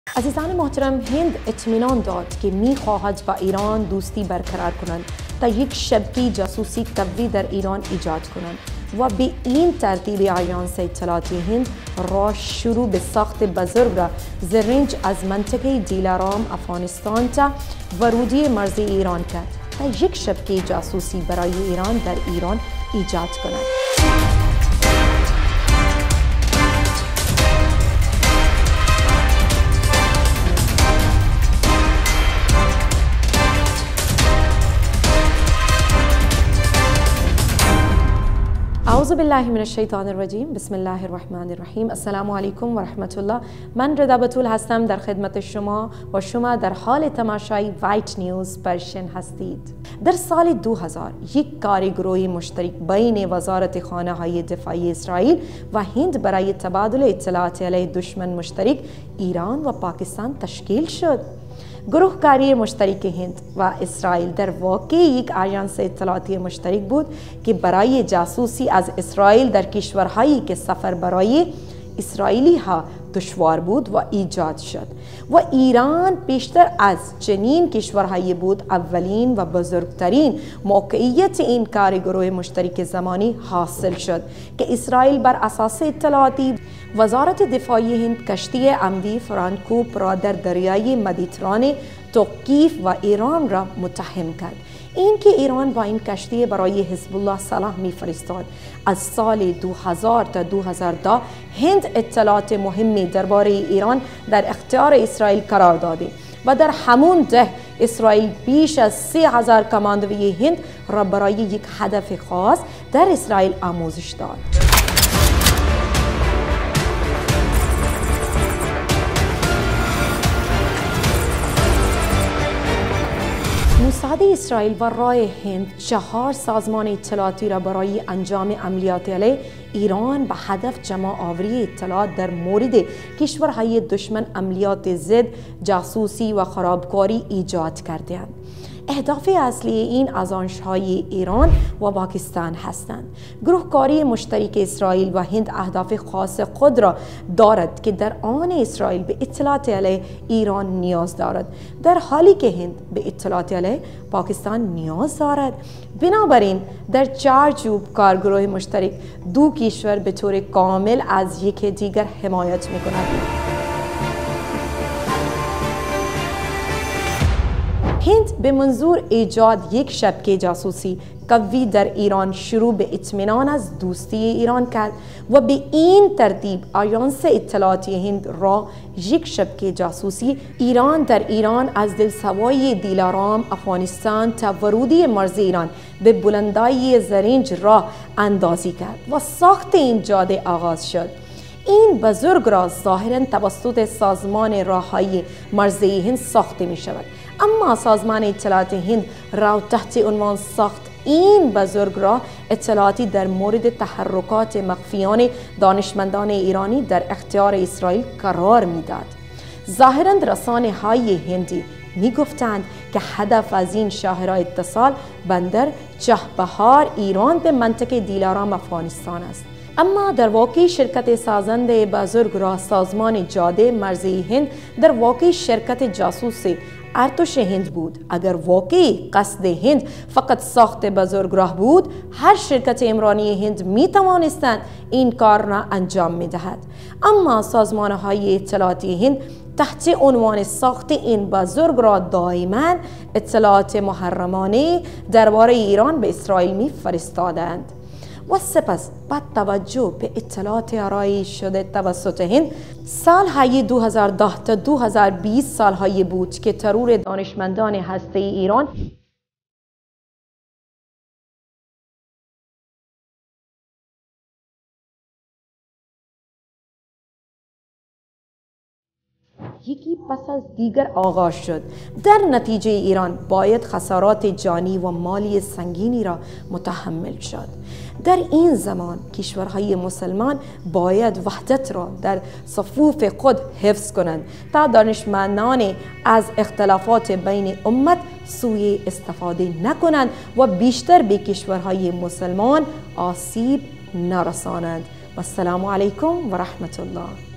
عزیزان محترم، هند اطمینان داد که می‌خواهد با ایران دوستی برقرار کنند تا یک شبکه جاسوسی قوی در ایران ایجاد کنند و به این ترتیب آژانس اطلاعاتی هند راه شروع به ساخت بزرگ را زرنج از منطقه دیلارام افغانستان تا ورودی مرزی ایران کرد تا یک شبکه جاسوسی برای ایران در ایران ایجاد کند. اعوذ بالله من الشیطان الرجیم. بسم الله الرحمن الرحیم. السلام علیکم و رحمت الله. من ردا بتول هستم در خدمت شما و شما در حال تماشای وایت نیوز پرشن هستید. در سال 2000 یک کارگروه مشترک بین وزارت خانه های دفاعی اسرائیل و هند برای تبادل اطلاعات علیه دشمن مشترک ایران و پاکستان تشکیل شد. گروهکاری مشترک هند و اسرائیل در واقع یک آژانس اطلاعاتی مشترک بود که برای جاسوسی از اسرائیل در کشورهایی که سفر برای اسرائیلی ها دشوار بود و ایجاد شد و ایران بیشتر از چنین کشورهایی بود اولین و بزرگترین موقعیت این کارگروه مشترک زمانی حاصل شد که اسرائیل بر اساس اطلاعاتی وزارت دفاعی هند کشتی اموی فرانکوپ را در دریای مدیترانه توقیف و ایران را متهم کرد. اینکه ایران با این کشتی برای حزب الله سلاح می‌فرستاد. از سال 2000 تا 2010 هند اطلاعات مهمی درباره ایران در اختیار اسرائیل قرار داده و در همون ده اسرائیل بیش از 3000 کماندوی هند را برای یک هدف خاص در اسرائیل آموزش داد. موساد اسرائیل و راه هند 4 سازمان اطلاعاتی را برای انجام عملیات علیه ایران به هدف جمع آوری اطلاعات در مورد کشورهای دشمن عملیات ضد جاسوسی و خرابکاری ایجاد کردند. اهداف اصلی این آژانس‌های ایران و پاکستان هستند. گروهکاری مشترک اسرائیل و هند اهداف خاص خود را دارد که در آن اسرائیل به اطلاعات علیه ایران نیاز دارد، در حالی که هند به اطلاعات علیه پاکستان نیاز دارد. بنابراین در چارچوب کارگروه مشترک دو کشور به طور کامل از یکدیگر حمایت می‌کنند. هند به منظور ایجاد یک شبکه جاسوسی قوی در ایران شروع به اطمینان از دوستی ایران کرد و به این ترتیب آژانس اطلاعاتی هند را یک شبکه جاسوسی ایران در ایران از دلسوای دیلارام افغانستان تا ورودی مرز ایران به بلندی زرنج راه اندازی کرد و ساخت این جاده آغاز شد. این بزرگ راه ظاهراً توسط سازمان راههای مرزی هند ساخته می شود، اما سازمان اطلاعات هند را تحت عنوان ساخت این بزرگ راه اطلاعاتی در مورد تحرکات مخفیانه دانشمندان ایرانی در اختیار اسرائیل قرار میداد. ظاهراً رسانه های هندی می گفتند که هدف از این شاهراه اتصال بندر چهبهار ایران به منطقه دیلارام افغانستان است، اما در واقع شرکت سازنده بزرگ راه سازمان جاده مرزی هند در واقع شرکت جاسوسی ارتش هند بود. اگر واقعی قصد هند فقط ساخت بزرگ راه بود، هر شرکت عمرانی هند می توانستند این کار را انجام می دهد، اما سازمان های اطلاعاتی هند تحت عنوان ساخت این بزرگ راه دائما اطلاعات محرمانه درباره ایران به اسرائیل می فرستادند و سپس با توجه به اطلاعات ارائه شده توسط هند سالهای 2010 تا 2020 سالهایی بود که ترور دانشمندان هسته‌ای ایران یکی پس از دیگر آغاز شد. در نتیجه ایران باید خسارات جانی و مالی سنگینی را متحمل شد. در این زمان کشورهای مسلمان باید وحدت را در صفوف خود حفظ کنند تا دانشمندان از اختلافات بین امت سوء استفاده نکنند و بیشتر به کشورهای مسلمان آسیب نرسانند. و السلام علیکم و رحمت الله.